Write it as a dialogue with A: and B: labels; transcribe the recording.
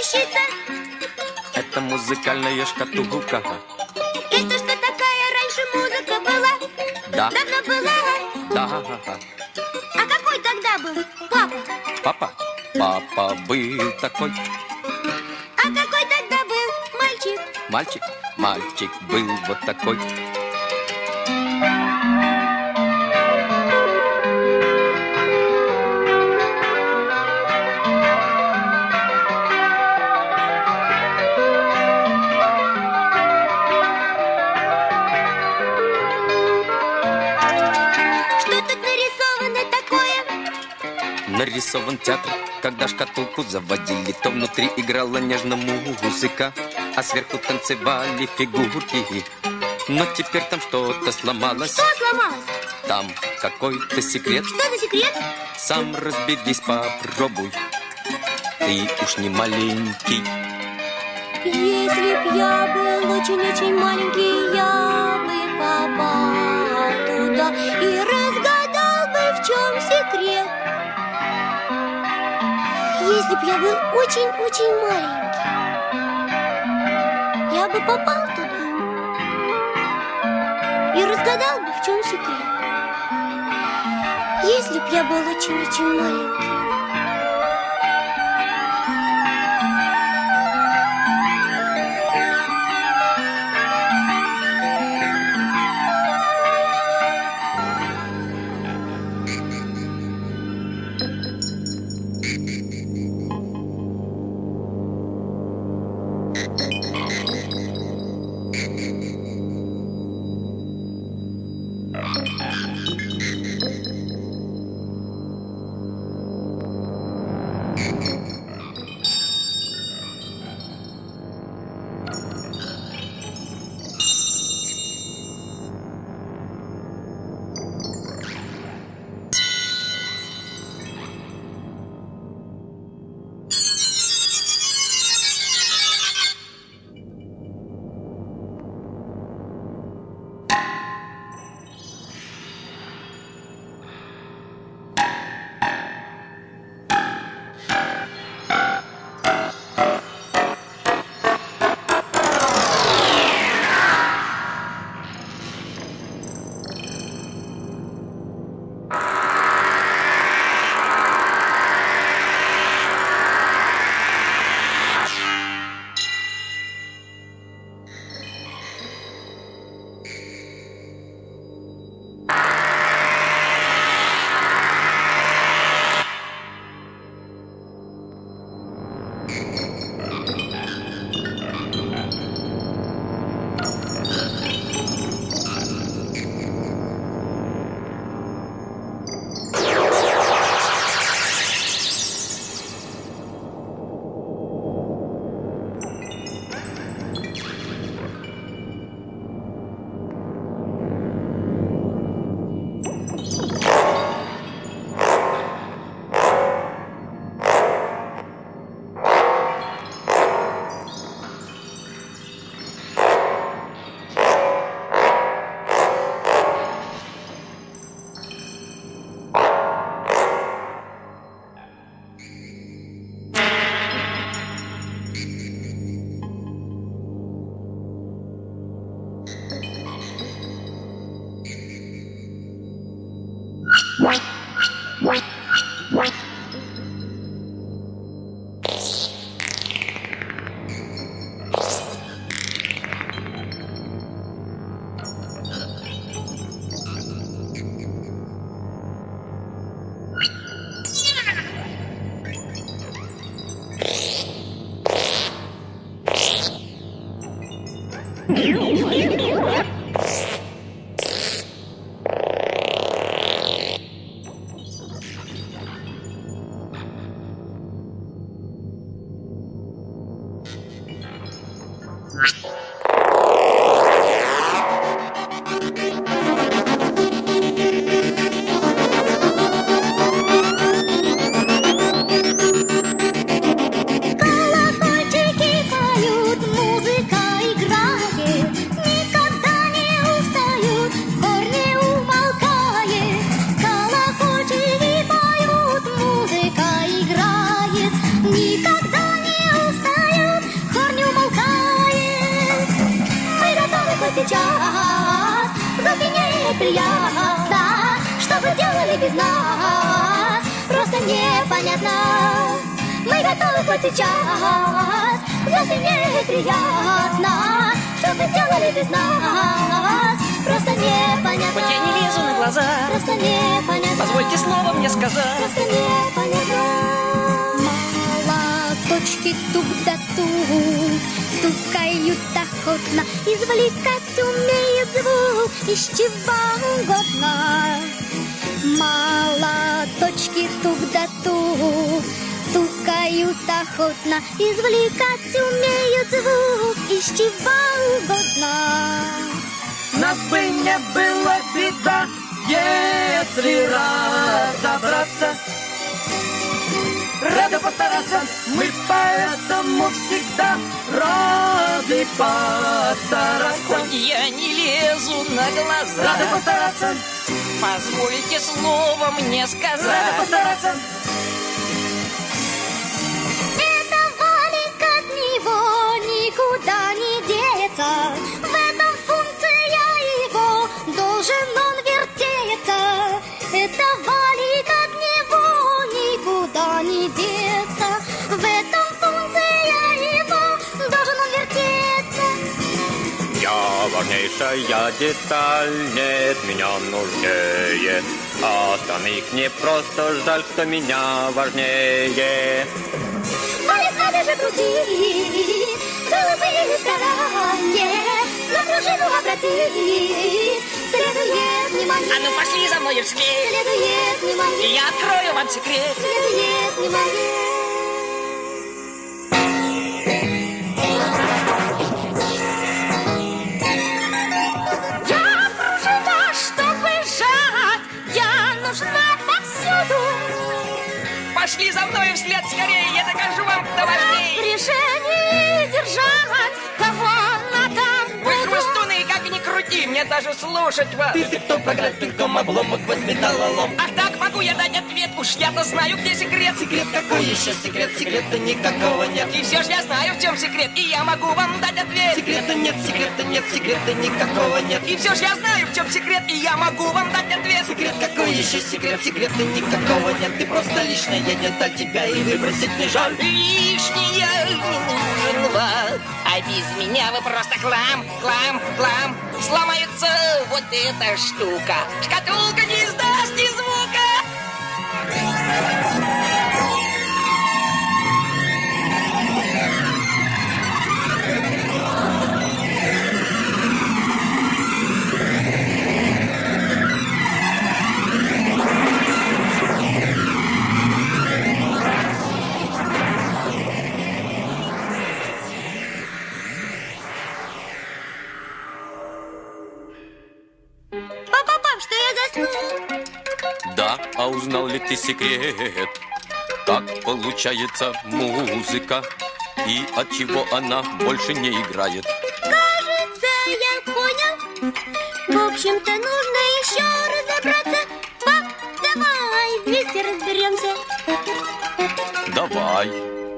A: вещица?
B: Это музыкальная шкатулка.
A: Это что такая раньше музыка была?
B: Да.
A: Давно была?
B: Да.
A: А какой тогда был папа?
B: Папа? Папа был такой.
A: А какой тогда был мальчик?
B: Мальчик? Мальчик был вот такой. Нарисован театр, когда шкатулку заводили, то внутри играла нежно музыка, а сверху танцевали фигурки. Но теперь там что-то сломалось.
A: Что сломалось?
B: Там какой-то секрет.
A: Что за секрет?
B: Сам разберись, попробуй. Ты уж не маленький.
A: Если б я был очень-очень маленький, я бы попал туда и разгадал бы, в чем секрет. Если б я был очень-очень маленький, я бы попал туда и разгадал бы, в чем секрет. Если б я был очень-очень маленький. Никогда не устаю. неприятно, что вы делали без нас, просто непонятно. Мы готовы хоть сейчас, если неприятно, что вы делали без нас, просто непонятно.
C: Хоть я не лезу на глаза,
A: просто непонятно.
C: позвольте слово мне сказать.
A: Просто непонятно. Молоточки тук да тук, стукают охотно, извлекать умеют звук из чего угодно. Молоточки тук да тук, стукают охотно, извлекать умеют звук из чего угодно.
C: Нас бы не было беда, если разобраться. Рады постараться, мы поэтому всегда рады постараться.
D: Хоть я не лезу на глаза,
C: Рады постараться,
D: позвольте слово мне сказать.
C: рады постараться.
A: Это валик, от него никуда не деется. В этом функция его, должен он вертеться. Это валик, от него никуда не деться. В этом функция его, должен он вертеться.
E: Я важнейшая деталь, нет меня нужнее. Остальных не просто жаль, кто меня важнее.
A: Валик надо же крутить, голубые старания, на пружину обратить. Следует внимание,
D: А ну пошли за мной вслед,
A: следует
D: и
A: внимание,
D: я открою вам секрет.
A: следует внимание. Я пружина, чтобы жать, я нужна повсюду.
D: Пошли за мной вслед скорее, я докажу вам, кто важней.
A: Решение держать, кого надо
D: Вы
A: буду.
D: хвостуны, как ни крути, мне даже слушать вас.
C: Ты кто прогнать пинком обломок в металлолом?
D: Ах так, могу я дать ответ, уж я-то знаю, где секрет.
C: Секрет какой еще секрет? Секрета никакого нет.
D: И все ж я знаю, в чем секрет, и я могу вам дать ответ.
C: Секрета нет, секрета никакого нет.
D: И все ж я знаю, в чем секрет, и я могу вам дать ответ.
C: Секрет какой еще секрет? Секрета никакого нет. Ты просто лишняя, нет от тебя и выбросить не жаль.
D: Лишнее не нужен вам, а без меня вы просто хлам, хлам, хлам. Сломается вот эта штука, шкатулка не издаст ни звука.
A: Папа, что я заснул?
B: Да, а узнал ли ты секрет? Как получается музыка и от чего она больше не играет?
A: Кажется, я понял. В общем-то, нужно еще разобраться. Пап, давай вместе разберемся.
B: Давай.